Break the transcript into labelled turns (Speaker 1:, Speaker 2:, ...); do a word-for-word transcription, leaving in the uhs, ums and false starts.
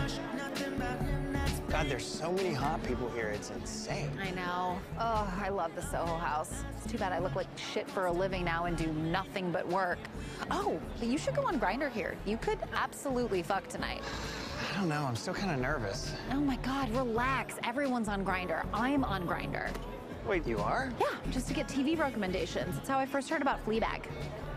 Speaker 1: God, there's so many hot people here. It's insane.
Speaker 2: I know. Oh, I love the Soho House. It's too bad I look like shit for a living now and do nothing but work. Oh, but you should go on Grindr here. You could absolutely fuck tonight.
Speaker 1: I don't know. I'm still kind of nervous.
Speaker 2: Oh my God, relax. Everyone's on Grindr. I'm on Grindr.
Speaker 1: Wait, you are?
Speaker 2: Yeah, just to get T V recommendations. That's how I first heard about Fleabag.